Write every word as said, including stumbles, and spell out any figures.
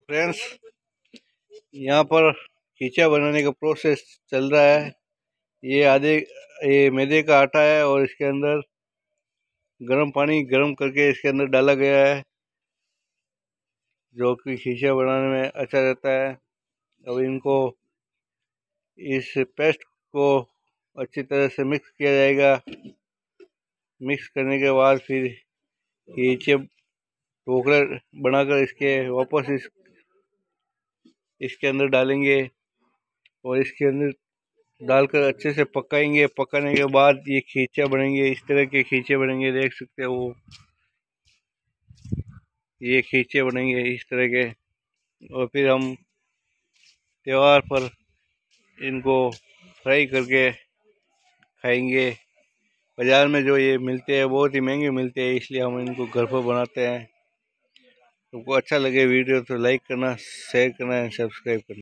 Friends, यहाँ पर खींचा बनाने का प्रोसेस चल रहा है। ये आधे ये मैदे का आटा है और इसके अंदर गर्म पानी गर्म करके इसके अंदर डाला गया है, जो कि खींचा बनाने में अच्छा रहता है। अब इनको इस पेस्ट को अच्छी तरह से मिक्स किया जाएगा। मिक्स करने के बाद फिर खींचे ढोकले बनाकर इसके वापस इस इसके अंदर डालेंगे और इसके अंदर डालकर अच्छे से पकाएंगे। पकाने के बाद ये खींचा बनेंगे। इस तरह के खींचे बनेंगे, देख सकते हो वो ये खींचे बनेंगे इस तरह के। और फिर हम त्योहार पर इनको फ्राई करके खाएंगे। बाज़ार में जो ये मिलते हैं बहुत ही महंगे मिलते हैं, इसलिए हम इनको घर पर बनाते हैं। तुमको अच्छा लगे वीडियो तो लाइक करना, शेयर करना एंड सब्सक्राइब करना।